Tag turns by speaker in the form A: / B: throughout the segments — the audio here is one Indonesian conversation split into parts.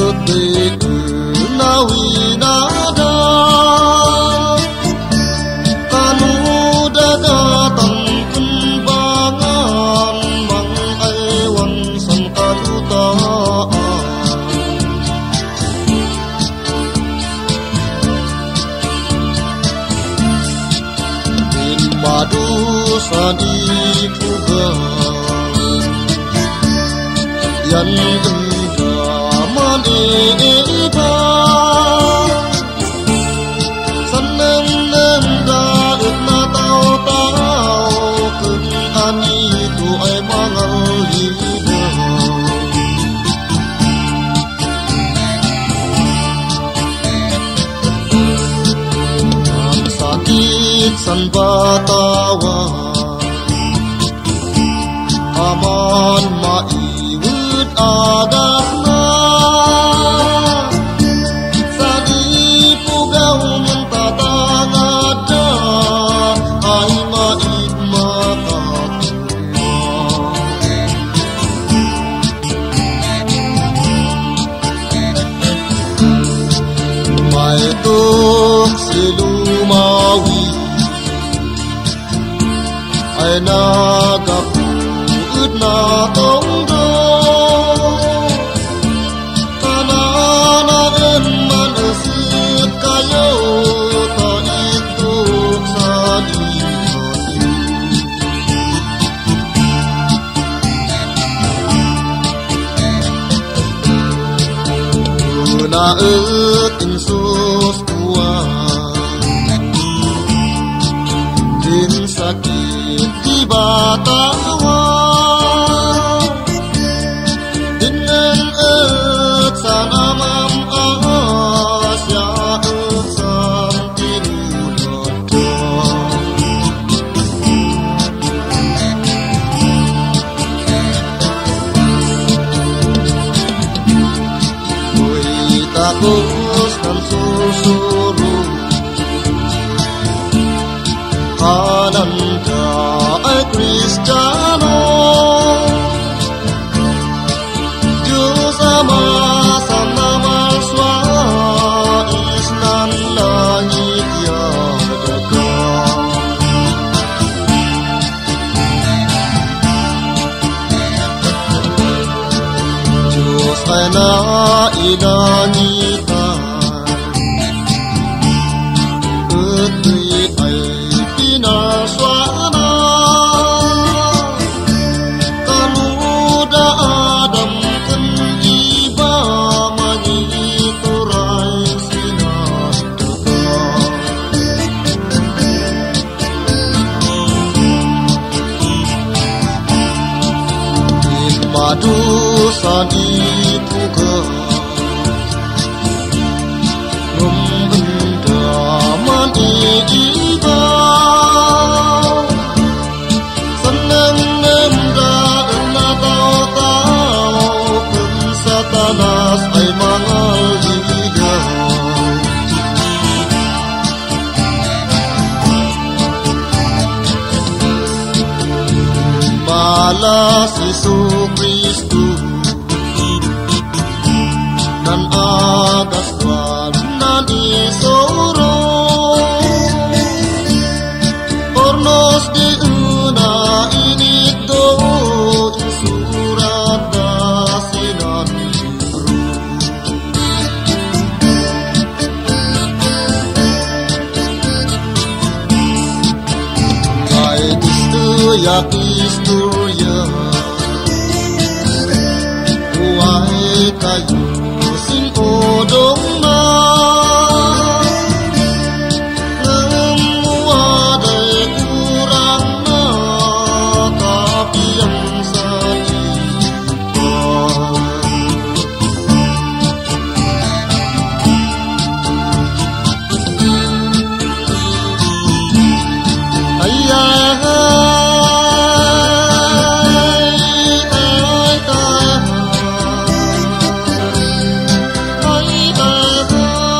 A: Yan man iba sanam nam da na tao tao kun ani tu ai mangal hida sakit san batawa aman maiwud agakna sadi pugaw mentatangada ay mait makatuma may tuk silumawi ay nagapud na tongdo tananaen manasit kayo taituk sa limayu unaet insus kuat din sakit di batawa dengan et sanamam asya et samtiru dodo kui takus dan susuru Ananda ay Kristiyano Diyos Ama sa namalswa isnan langit yadaga Diyos ay nailangitan ito'y ay pinaswana kanuda adam kan iba mangituray sinadaka din madusan ipuga membendaman iba tanas ay mangal higaw malas Yesu Kristu nan agas tuan nan isoro ornos di una inito surat dasinan ya istorya Huwag kayo sing odong na Namuwaday kurang na Tapi ang sa iba ay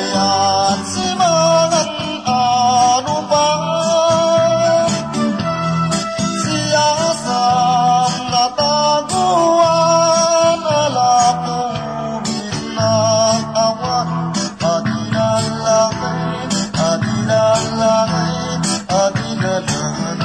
A: Bayat si mangan anu pa siyasam nataguan alaku minang awan adilan langit adilan langit adilan langit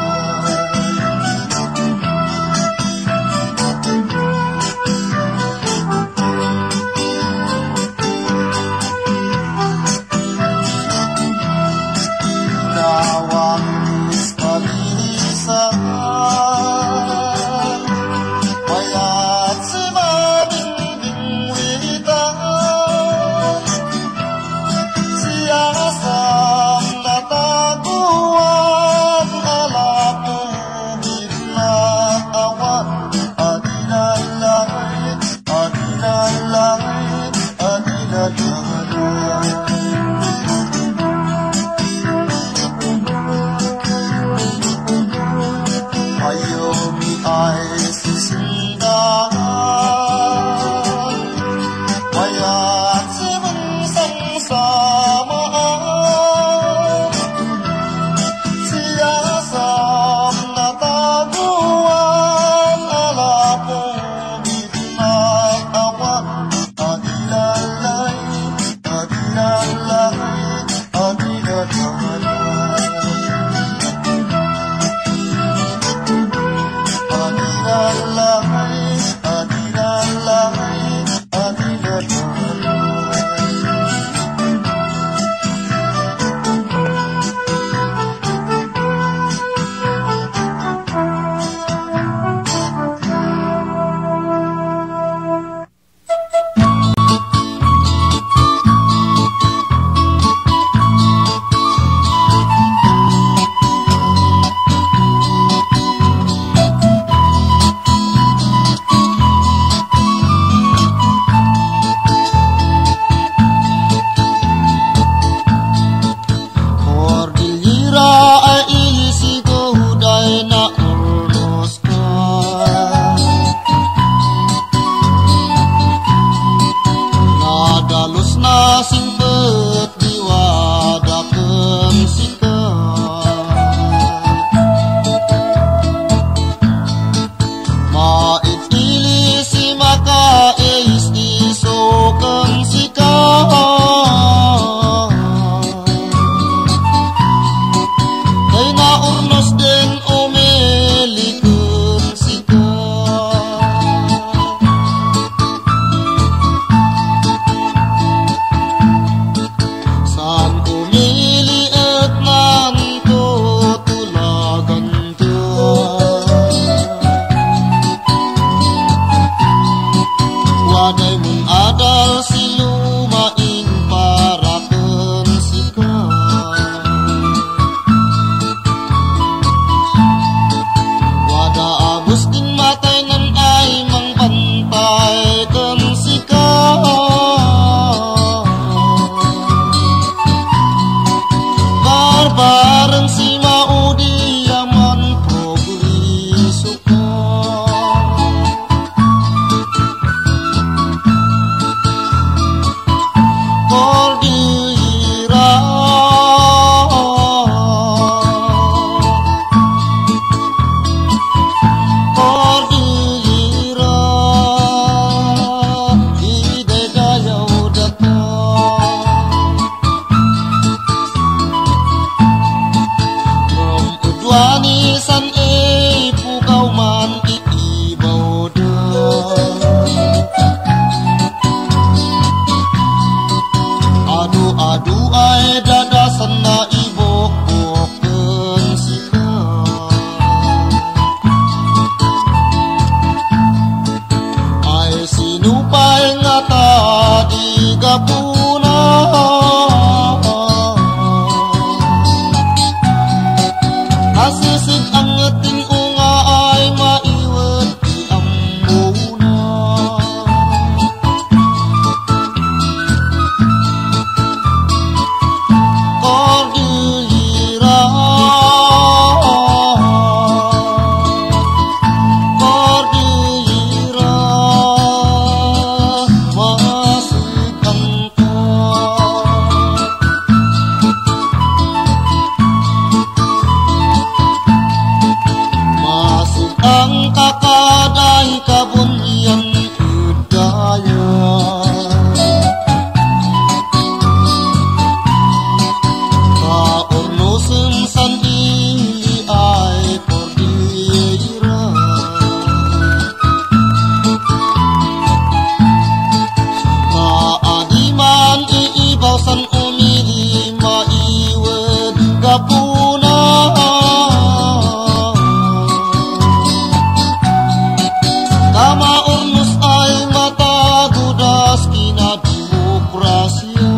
A: kapuna. Tama ornos ay matagudas kinademokrasya.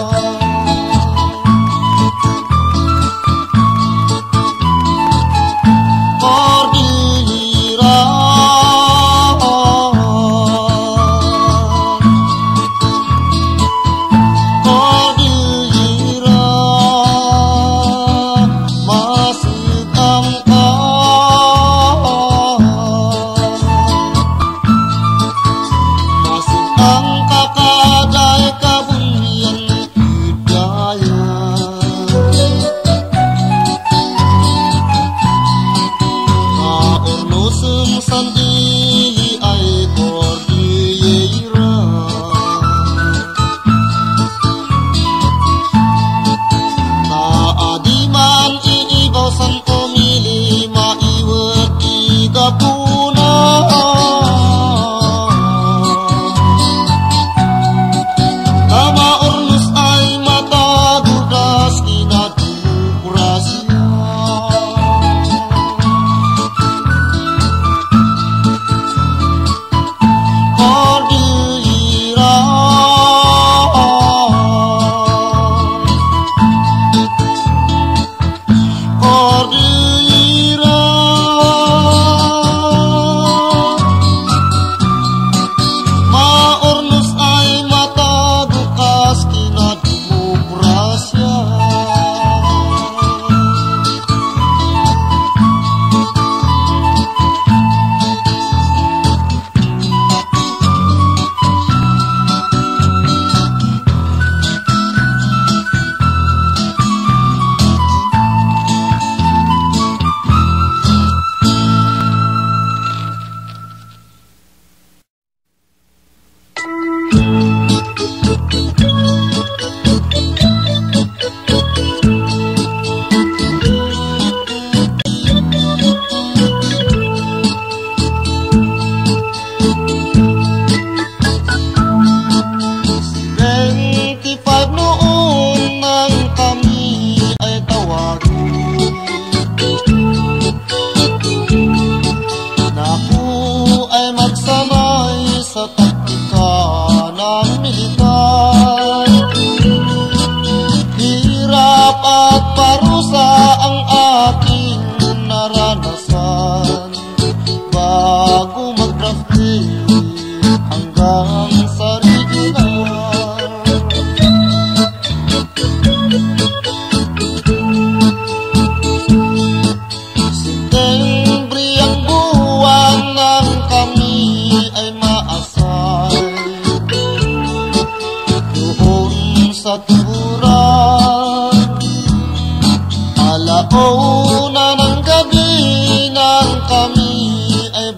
A: Alauna ng gabi nang kami ay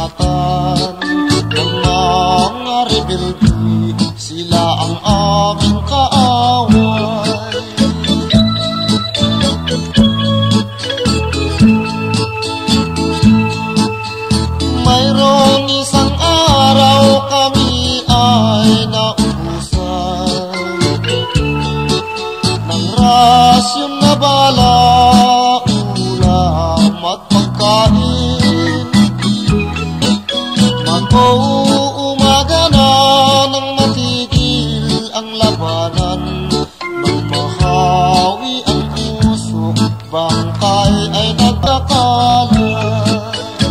A: banatan ng mga rebelde, sila ang aming kaaway. Mayroong isang araw kami ay naubusan ng rasyon na bala, ulam at pagkain. Mag-uumaga na nang matigil ang labanan, nang mahawi ang puso, bangkay ay nagkakalat.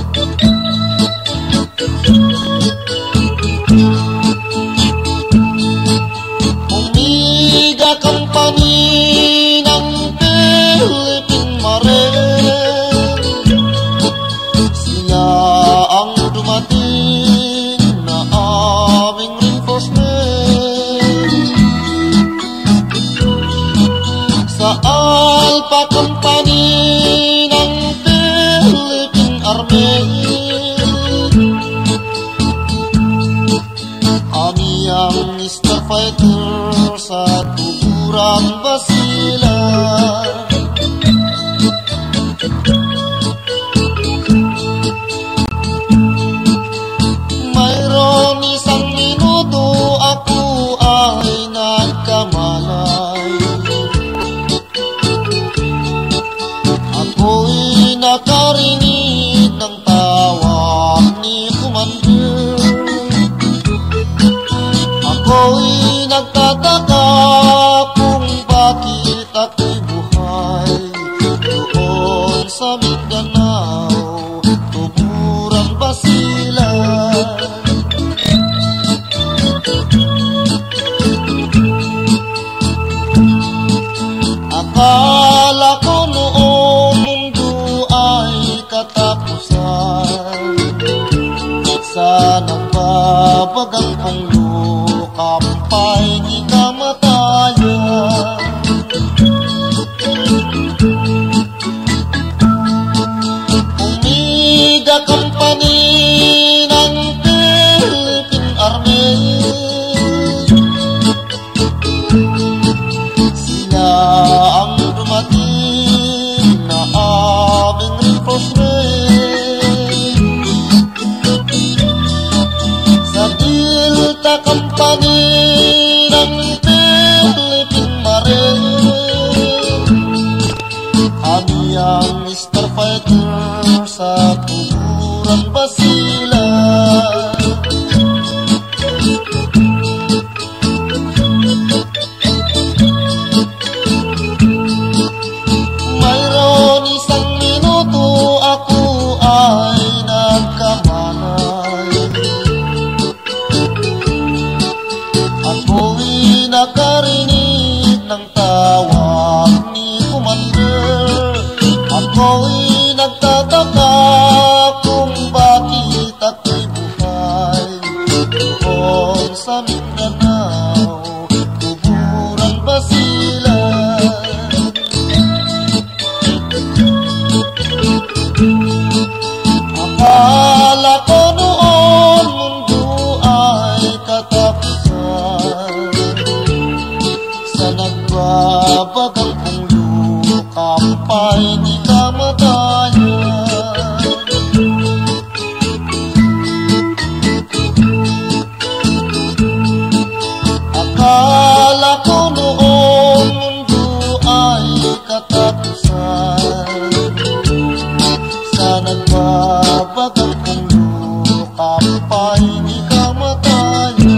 A: Umiga company ng Philippine Marine, sila ang dumating na aming reinforcement. Sa Alpha Company ng Philippine Army, kami ang Mr. Fighter sa Tuguran, Basilan. Mayroon isang minuto ako ay nagkamalay. Akala ko noong mundo ay katapusan, sa nagbabagang kong lukampay di kamatayan. Umiga company ng Philippine Army, sila ang dumating na aming reinforcement. Sa Delta Company ng Philippine Marine, kami ang starfighter sa Tuguran Basilan. Mayroon isang minuto ako ay nagkamanay, ako'y nakarinig ng tawag ni Commander. Ako'y nagtataka kung bakit ako'y buhay doon sa Mindanao, Tuguran Basilan. Akala ko noon mundo ay katapusan, sa nagbabagang kong lukampay di kamatayan. Akala ko noong mundo ay katapusan, sa nagbabagang kong lukampay di kamatayan.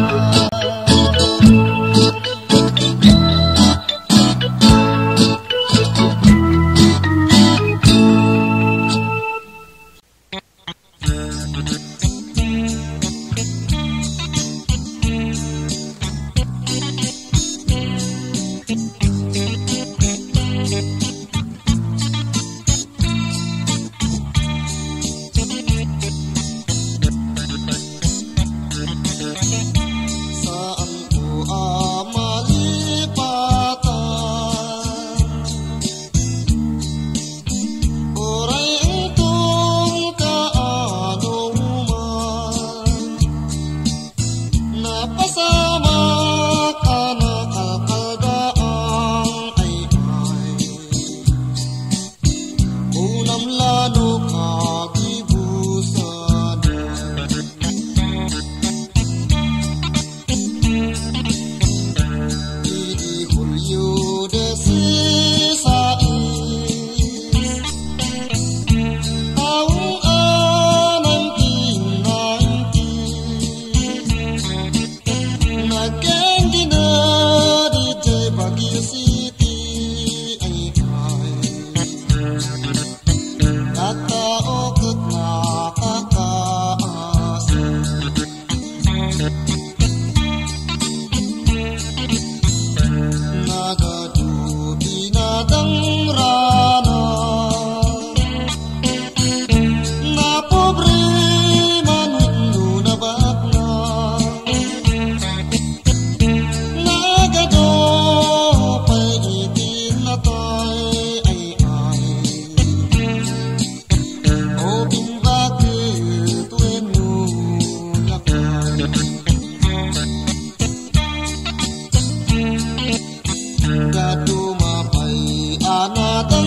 A: Saan ko malipatan, oray itong kaano man, napasama ka na kalkaldaang ay unam lalo kagibusan. Julio 16, taong 1990, nag-candy na DJ Baguio City ay nataokot nakakaasa. Nagaduti na dangrana, na pobre manuno na bakna, nagado pa'y itin na tay ay o bimbakit wenu lakay. Gadumapay anatang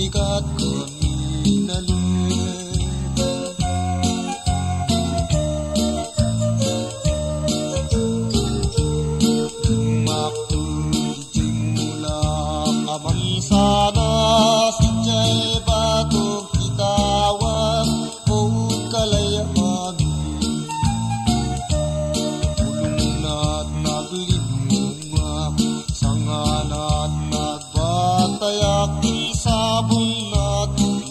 A: ikat kami nalir Maktul jimulak aman sana sejai batuk kitawan o kalayaan Ulunat naglimunga sanganat nagbatayak isabunat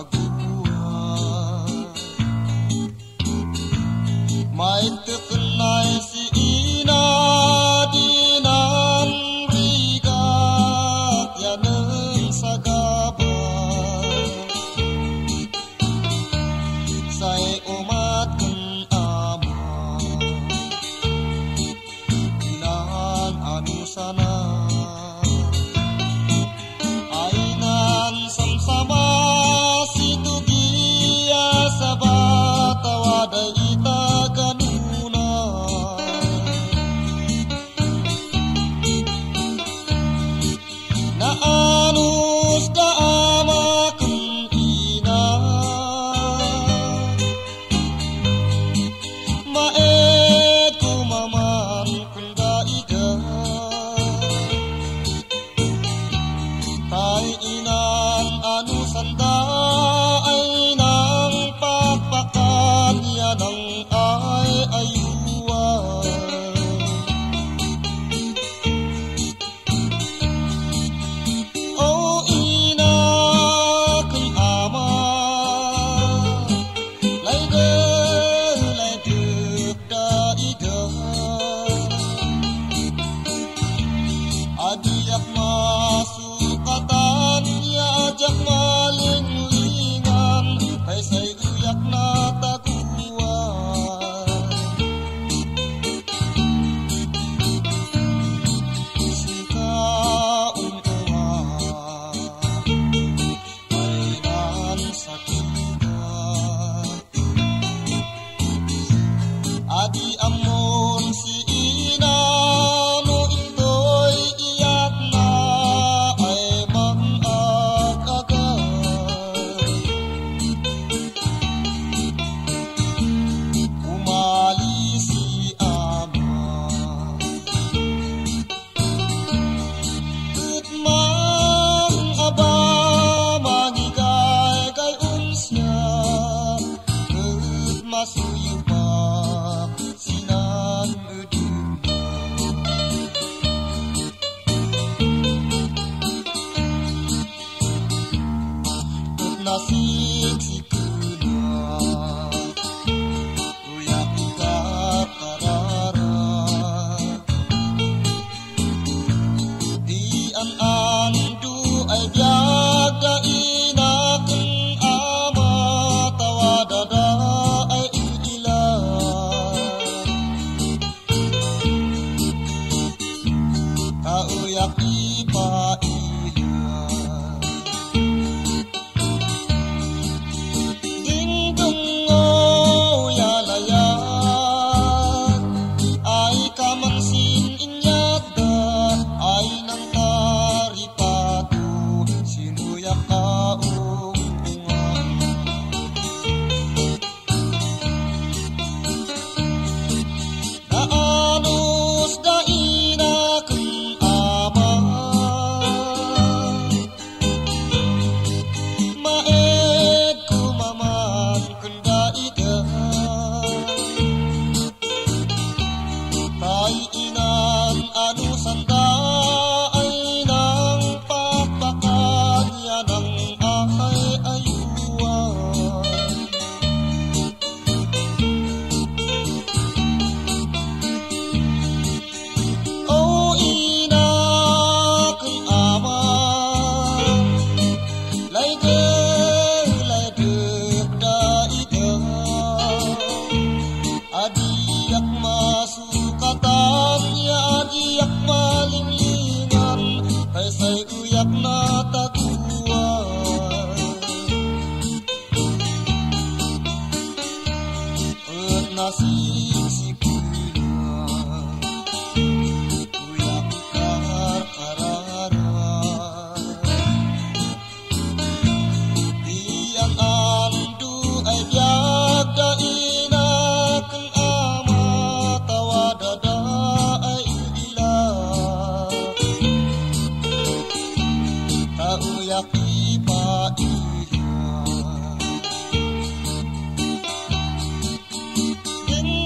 A: mai terkenai si ina dinan rigat yaneng sagaba sai umat ken ama dinan anu sana ainan samsama situgia sabata wadai anus da ama kun ina maed kumaman kun da ida tai inan anusanda ay nang papakan yanang ay ayuwa adiak masukatan ya ajak malinglingan ay say uyak na taguan sika untuwa ay nan sakitan adi amon si ina masuyupa sinan udunya nasik sikuna uyak ukat karara di an-andu ay biaga inaken ama tawadada uyak ipa ila dingdung o yalayan ay kamangsin inyada ay nang taripatu sinuyak kaungungan naanus daina maed kumaman kunda ida tai inan anu sanda ay nang papakan yanang ay ayuan o ina kay ama adiak masukatan ya adiak malinglingan ay say uyak na taguan at nasik sikuna uyak karara di an-andu ay biaga inaken ama tawadada ay ila tauyak ipa ila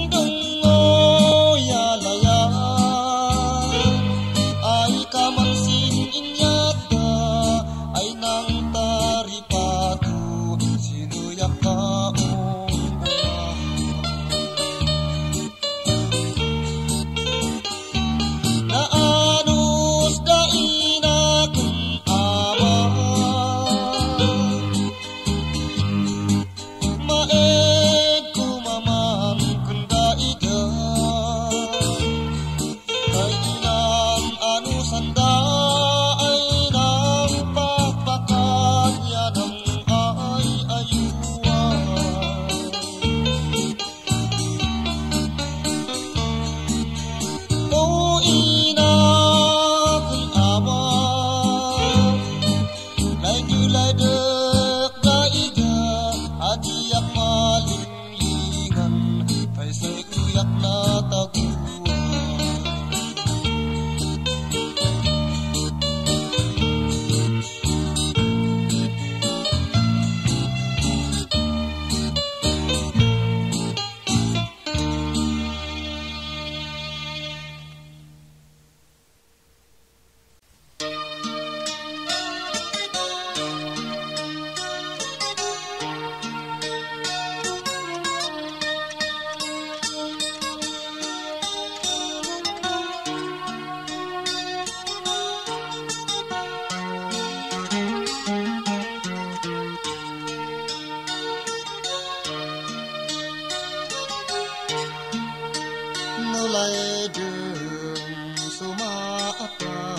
A: lại đường Sumata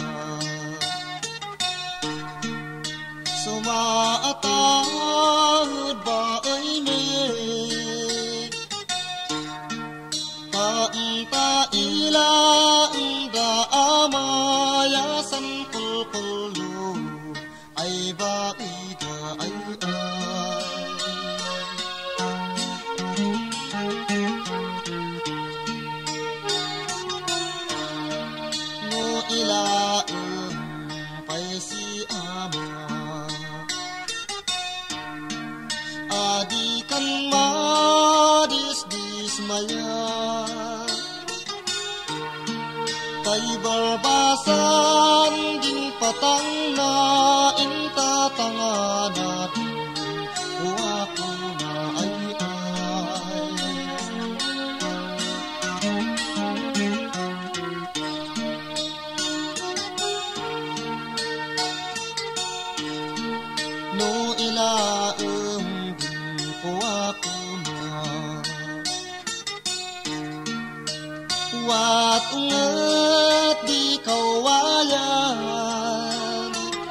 A: hụt bà ơi mê ta ila da amaya san kul kulu ai ba ida ai no ila pai si ama adi kan ma dis maya tay barbasan din patang na inta tanganat ako na ay no ilaem din po ako na wat unget di kawayan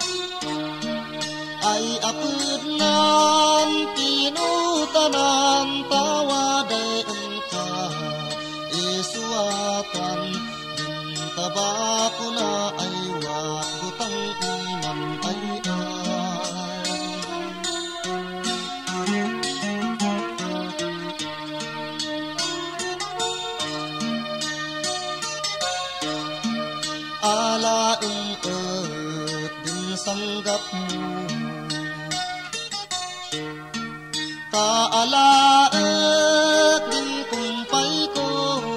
A: ay apudnan pinutanan tawaday engka isuatan din tabako na ay wat butang iman ay ala din sanggap mo kaala din kumpay ko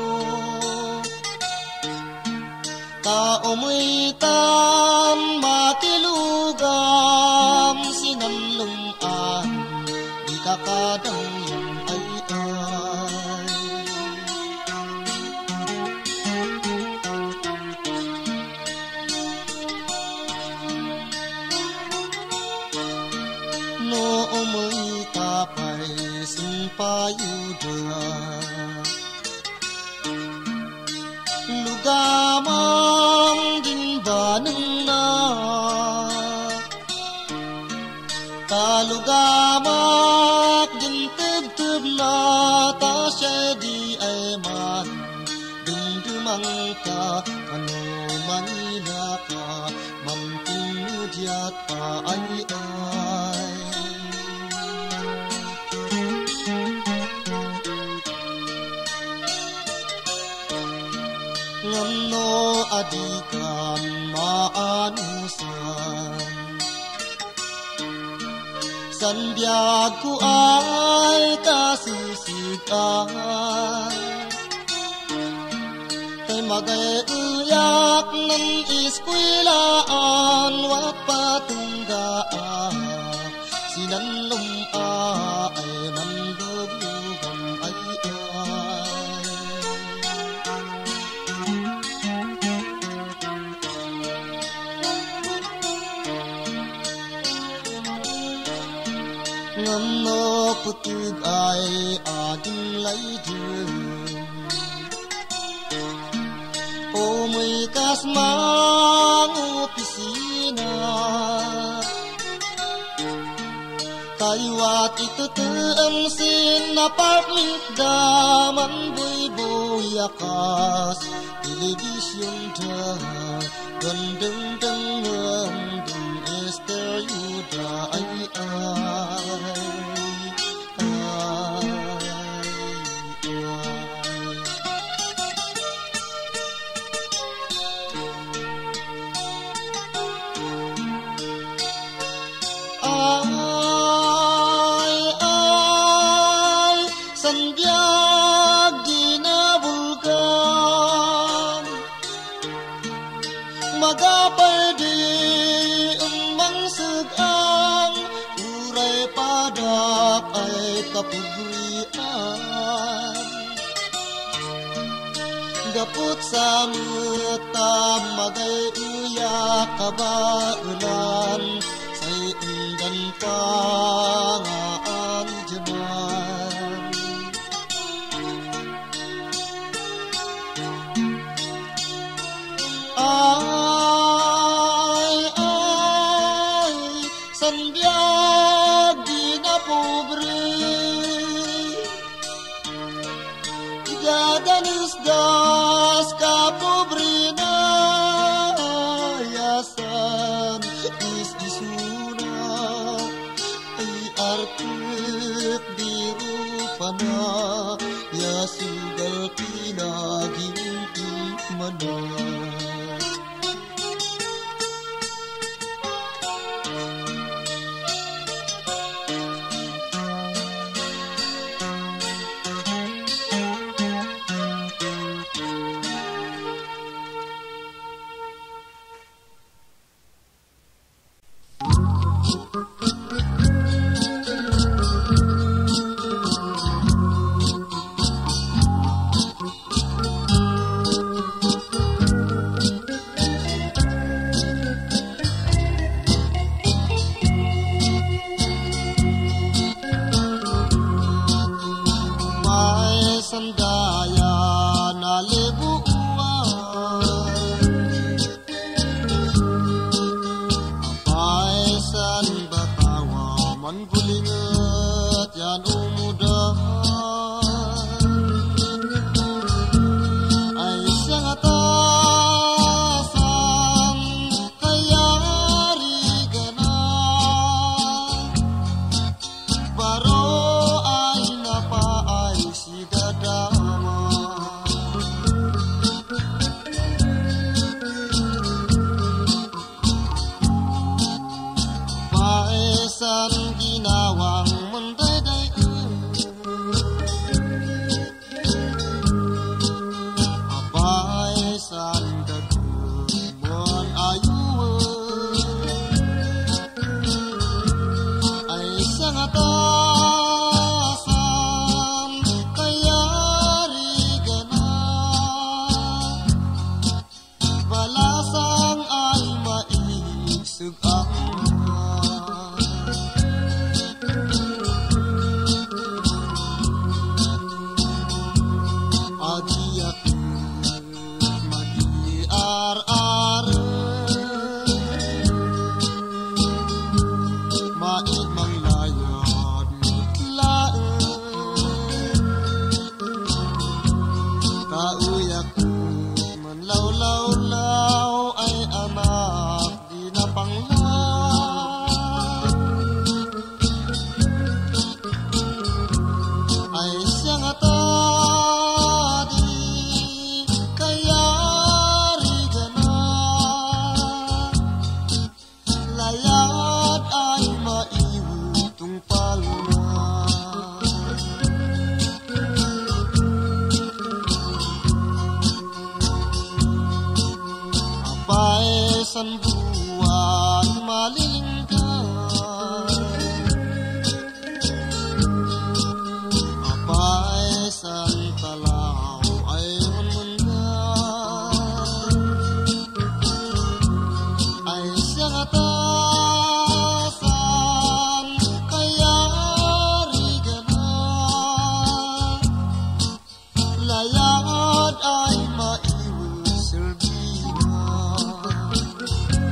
A: kaumitan matilugam sinanlungan di kakadang ay umay tapay simpayuda lugamang din banang na kalugamak din tib na ta siya di ay man dumdumang ka ano manila ka mantinudyat pa ay ngano adikan maanusan san biag ko ay kasisigan kay magayuyak ng iskwilaan wat patunggaan sinanlumpa ay manduglugan ay ngano putug ay ading laydun o may kasmang opisina kayuat itutuan sin apartment daman buy-buyakas television da gandeng deng estereo da ay sandiag ginabulgan magapay di mangsugang uray padak ay kapugrian gaput sa mutam magay uyak kabaulan say undan pangaan jaman artik dirupana ya sugal pinagimpi mana. Sandaya na lebuan apaisan batawa man gulingat yan umudahan ay siyang atasan kayari gana baro ay napaay si dadama paesan ginawang mendaday paesan daguman ayuan ay sangat balasang ay maisig ang adiyak mag-iar-ar maig manglayad mutlaen kauyak manlaw-law-law ay anak di napanglan ay siyang atadi kayari gana layad ay maiwitong palma paesan buwan malilingkan paesan talaw ay munmundan ay siyang atasan kayari gana layad ay maiwit serbina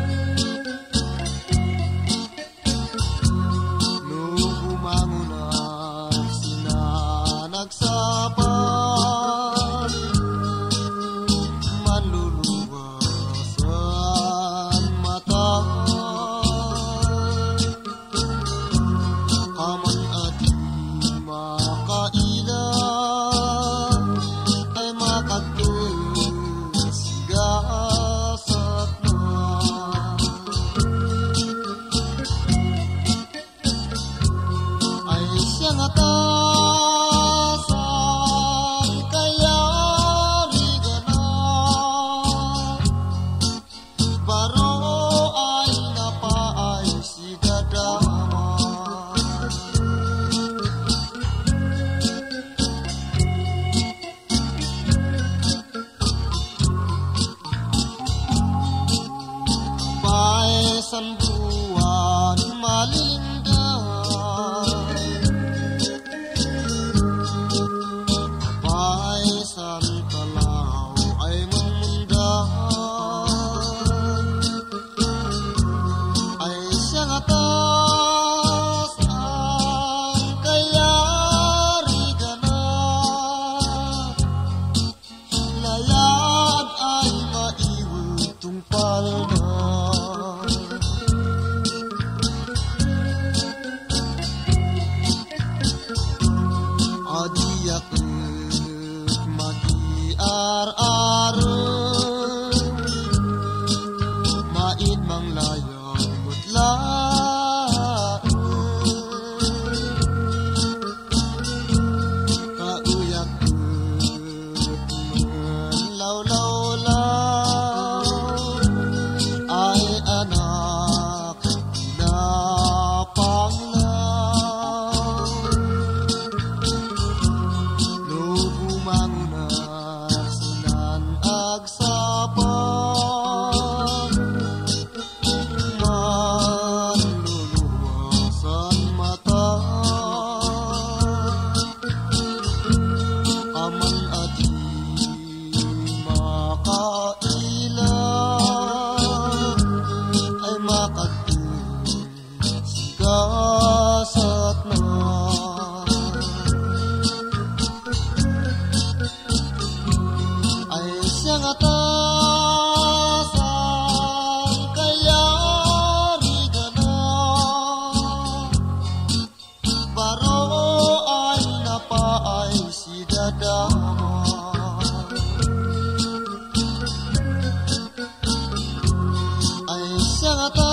A: ay sa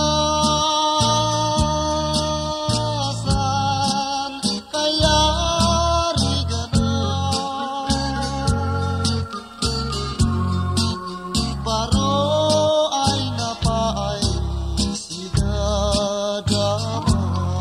A: katasan kaya riganan baro ay napaay sidadama.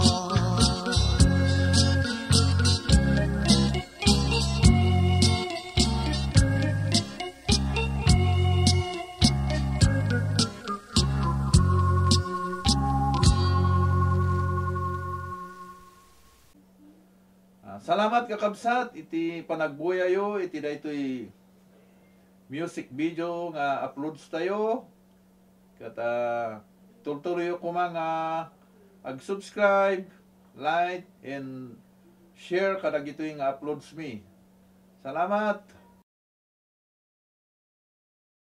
B: Salamat kakabsat iti panagbuyayo iti daytoy music video nga uploads tayo kat tultuloy ko mga ag-subscribe, like and share kadag ito yung uploads me. Salamat.